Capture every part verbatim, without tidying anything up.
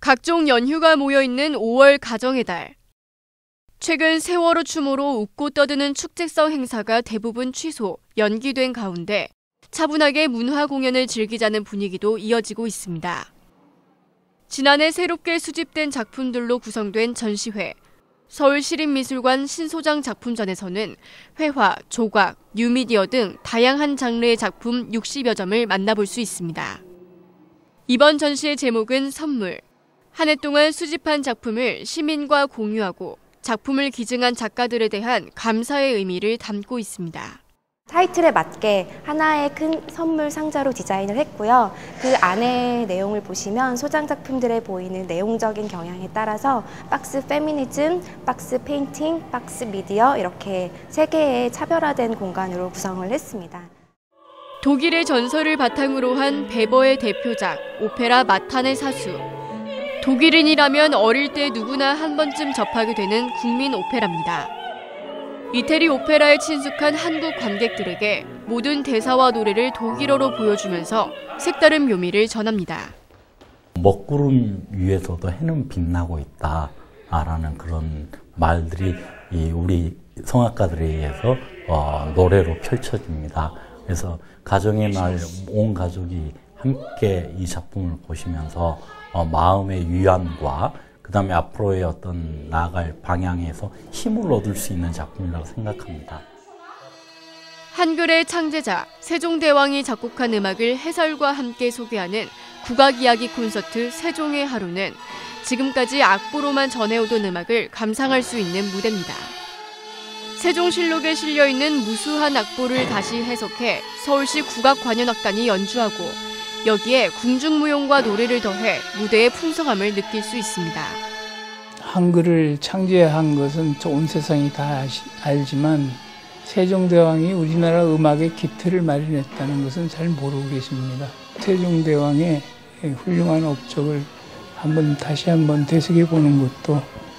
각종 연휴가 모여있는 오월 가정의 달. 최근 세월호 추모로 웃고 떠드는 축제성 행사가 대부분 취소, 연기된 가운데 차분하게 문화 공연을 즐기자는 분위기도 이어지고 있습니다. 지난해 새롭게 수집된 작품들로 구성된 전시회, 서울시립미술관 신소장 작품전에서는 회화, 조각, 뉴미디어 등 다양한 장르의 작품 육십여 점을 만나볼 수 있습니다. 이번 전시의 제목은 선물. 한 해 동안 수집한 작품을 시민과 공유하고 작품을 기증한 작가들에 대한 감사의 의미를 담고 있습니다. 타이틀에 맞게 하나의 큰 선물 상자로 디자인을 했고요. 그 안에 내용을 보시면 소장 작품들에 보이는 내용적인 경향에 따라서 박스 페미니즘, 박스 페인팅, 박스 미디어 이렇게 세 개의 차별화된 공간으로 구성을 했습니다. 독일의 전설을 바탕으로 한 베버의 대표작 오페라 마탄의 사수. 독일인이라면 어릴 때 누구나 한 번쯤 접하게 되는 국민 오페라입니다. 이태리 오페라에 친숙한 한국 관객들에게 모든 대사와 노래를 독일어로 보여주면서 색다른 묘미를 전합니다. 먹구름 위에서도 해는 빛나고 있다라는 그런 말들이 우리 성악가들에 의해서 어, 노래로 펼쳐집니다. 그래서 가정의 날 온 가족이 함께 이 작품을 보시면서 어, 마음의 위안과 그 다음에 앞으로의 어떤 나아갈 방향에서 힘을 얻을 수 있는 작품이라고 생각합니다. 한글의 창제자 세종대왕이 작곡한 음악을 해설과 함께 소개하는 국악이야기 콘서트 세종의 하루는 지금까지 악보로만 전해오던 음악을 감상할 수 있는 무대입니다. 세종실록에 실려있는 무수한 악보를 다시 해석해 서울시 국악관현악단이 연주하고 여기에 궁중무용과 노래를 더해 무대의 풍성함을 느낄 수 있습니다. 한글을 창제한 것은 온 세상이 다 아시, 알지만 세종대왕이 우리나라 음악의 기틀을 마련했다는 것은 잘 모르고 계십니다. 세종대왕의 훌륭한 업적을 한번 다시 한번 되새겨보는 것도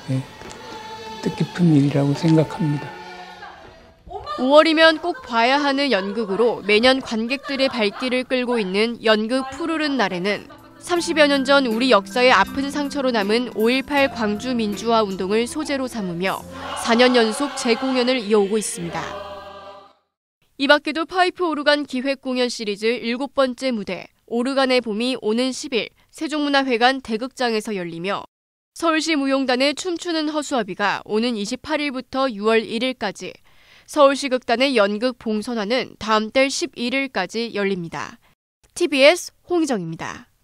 뜻깊은 일이라고 생각합니다. 오월이면 꼭 봐야 하는 연극으로 매년 관객들의 발길을 끌고 있는 연극 푸르른 날에는 삼십여 년 전 우리 역사의 아픈 상처로 남은 오일팔 광주 민주화 운동을 소재로 삼으며 사 년 연속 재공연을 이어오고 있습니다. 이 밖에도 파이프 오르간 기획 공연 시리즈 일곱 번째 무대 오르간의 봄이 오는 십 일 세종문화회관 대극장에서 열리며 서울시 무용단의 춤추는 허수아비가 오는 이십팔 일부터 유월 일 일까지 서울시 극단의 연극 봉선화는 다음 달 십일 일까지 열립니다. 티비에스 홍희정입니다.